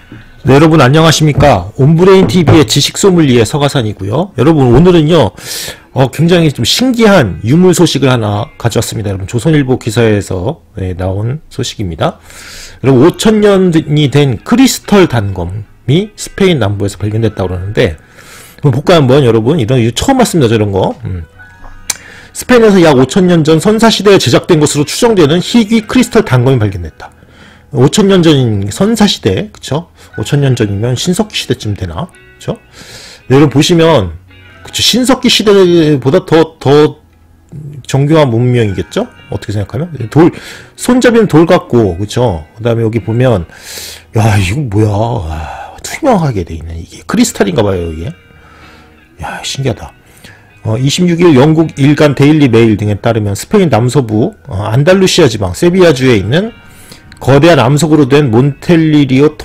네, 여러분 안녕하십니까. 온브레인TV의 지식소믈리에 서가산이고요. 여러분 오늘은요 굉장히 좀 신기한 유물 소식을 하나 가져왔습니다. 여러분 조선일보 기사에서 나온 소식입니다. 여러분 5000년이 된 크리스털 단검이 스페인 남부에서 발견됐다고 그러는데 한번 볼까요 한번. 여러분 이거 처음 봤습니다. 저런 거. 스페인에서 약 5000년 전 선사시대에 제작된 것으로 추정되는 희귀 크리스털 단검이 발견됐다. 5000년 전인 선사시대, 그쵸? 5000년 전이면 신석기 시대쯤 되나? 그쵸? 네, 여러분 보시면, 그쵸? 신석기 시대보다 더 정교한 문명이겠죠? 어떻게 생각하면? 손잡이는 돌 같고, 그쵸? 그 다음에 여기 보면, 야, 이거 뭐야. 투명하게 돼 있네. 이게 크리스탈인가 봐요, 이게. 야, 신기하다. 26일 영국 일간 데일리 메일 등에 따르면 스페인 남서부, 안달루시아 지방, 세비야주에 있는 거대한 암석으로 된 몬텔리리오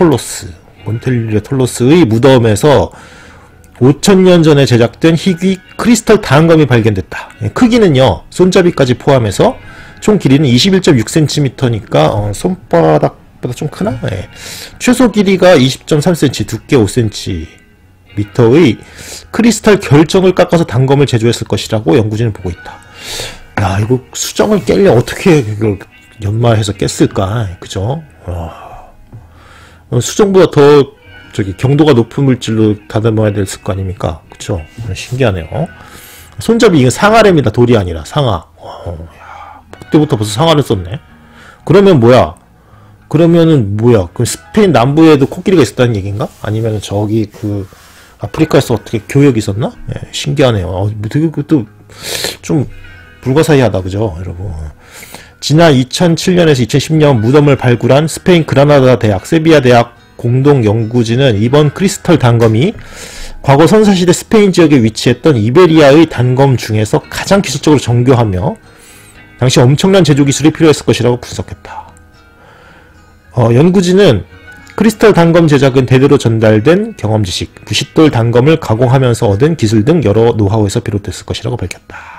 톨로스의 무덤에서 5000년 전에 제작된 희귀 크리스탈 단검이 발견됐다. 크기는요, 손잡이까지 포함해서 총 길이는 21.6cm니까 손바닥보다 좀 크나? 네. 최소 길이가 20.3cm, 두께 5cm의 크리스탈 결정을 깎아서 단검을 제조했을 것이라고 연구진은 보고 있다. 야, 이거 수정을 깨려 어떻게 이걸 연마해서 깼을까? 그죠? 수정보다 더 경도가 높은 물질로 다듬어야 됐을 거 아닙니까? 그쵸? 신기하네요. 손잡이 이건 상아랩니다. 돌이 아니라 상아. 그때부터 벌써 상아를 썼네. 그러면 뭐야? 그러면은 뭐야? 그 스페인 남부에도 코끼리가 있었다는 얘기인가? 아니면 저기 그 아프리카에서 어떻게 교역이 있었나? 네, 신기하네요. 되게 그것도 좀 불가사의하다, 그죠? 여러분. 지난 2007년에서 2010년 무덤을 발굴한 스페인 그라나다 대학, 세비야 대학 공동 연구진은 이번 크리스털 단검이 과거 선사시대 스페인 지역에 위치했던 이베리아의 단검 중에서 가장 기술적으로 정교하며 당시 엄청난 제조 기술이 필요했을 것이라고 분석했다. 연구진은 크리스털 단검 제작은 대대로 전달된 경험 지식, 부싯돌 단검을 가공하면서 얻은 기술 등 여러 노하우에서 비롯됐을 것이라고 밝혔다.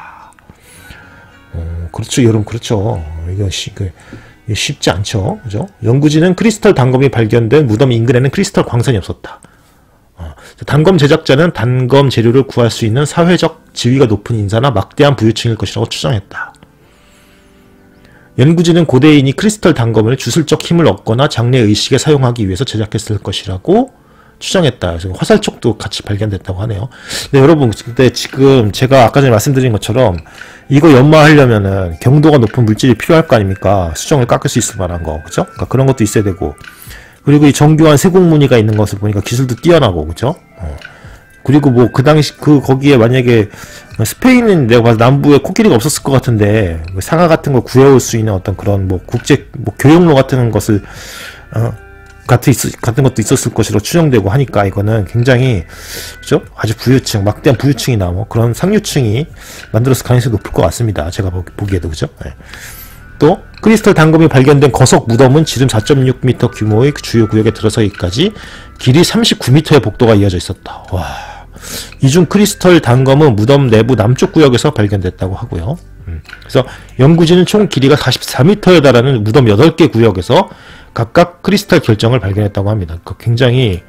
그렇죠, 여러분, 그렇죠. 이거 쉽지 않죠, 그죠? 연구진은 크리스털 단검이 발견된 무덤 인근에는 크리스털 광선이 없었다. 단검 제작자는 단검 재료를 구할 수 있는 사회적 지위가 높은 인사나 막대한 부유층일 것이라고 추정했다. 연구진은 고대인이 크리스털 단검을 주술적 힘을 얻거나 장래 의식에 사용하기 위해서 제작했을 것이라고 추정했다. 그래서 화살촉도 같이 발견됐다고 하네요. 네, 여러분, 근데 지금 제가 아까 전에 말씀드린 것처럼 이거 연마하려면은 경도가 높은 물질이 필요할 거 아닙니까? 수정을 깎을 수 있을 만한 거, 그죠? 그러니까 그런 것도 있어야 되고, 그리고 이 정교한 세공 무늬가 있는 것을 보니까 기술도 뛰어나고, 그죠? 그리고 뭐 그 당시 거기에 만약에 스페인은 내가 봐서 남부에 코끼리가 없었을 것 같은데 상아 같은 걸 구해올 수 있는 어떤 그런 뭐 국제 뭐 교역로 같은 것을 같은 것도 있었을 것으로 추정되고 하니까 이거는 굉장히, 그죠? 아주 부유층, 막대한 부유층이나 뭐 그런 상류층이 만들었을 가능성이 높을 것 같습니다. 제가 보기에도, 그죠? 네. 또 크리스털 단검이 발견된 거석 무덤은 지름 4.6m 규모의 주요 구역에 들어서기까지 길이 39m의 복도가 이어져 있었다. 와, 이중 크리스털 단검은 무덤 내부 남쪽 구역에서 발견됐다고 하고요. 그래서 연구진은 총 길이가 44m에 달하는 무덤 8개 구역에서 각각 크리스탈 결정을 발견했다고 합니다. 굉장히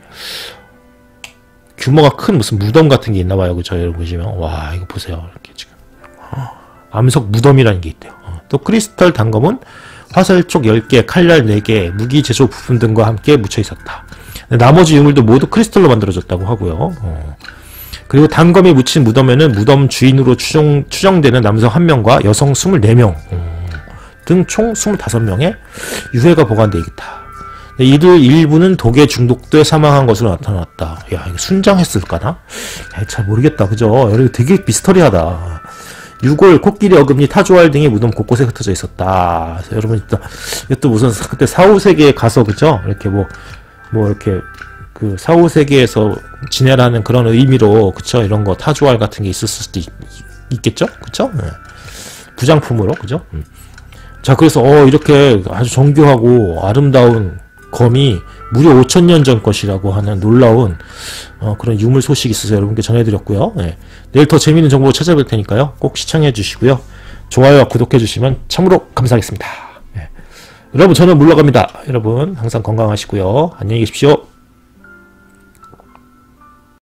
규모가 큰 무슨 무덤 같은 게 있나봐요. 그죠? 여러분 보시면. 와, 이거 보세요. 이렇게 지금. 암석 무덤이라는 게 있대요. 또 크리스탈 단검은 화살촉 10개, 칼날 4개, 무기 제조 부품 등과 함께 묻혀 있었다. 나머지 유물도 모두 크리스탈로 만들어졌다고 하고요. 그리고 단검이 묻힌 무덤에는 무덤 주인으로 추정되는 남성 1명과 여성 24명 등 총 25명의 유해가 보관되어 있다. 이들 일부는 독에 중독돼 사망한 것으로 나타났다. 야, 이거 순장했을까나? 야, 잘 모르겠다. 그죠? 여러분 되게 미스터리하다. 유골, 코끼리 어금니, 타조알 등이 무덤 곳곳에 흩어져 있었다. 그래서 여러분 이것도 무슨 그때 4, 5세기에 가서, 그죠? 이렇게 뭐 이렇게 그 4, 5세기에서 지내라는 그런 의미로, 그쵸? 이런 거 타조알 같은 게 있었을 수도 있겠죠? 그쵸? 네. 부장품으로, 그죠? 자, 그래서 이렇게 아주 정교하고 아름다운 검이 무려 5000년 전 것이라고 하는 놀라운 그런 유물 소식이 있어서 여러분께 전해드렸고요. 네. 내일 더 재미있는 정보 찾아볼 테니까요. 꼭 시청해 주시고요. 좋아요와 구독해 주시면 참으로 감사하겠습니다. 네. 여러분, 저는 물러갑니다. 여러분 항상 건강하시고요. 안녕히 계십시오.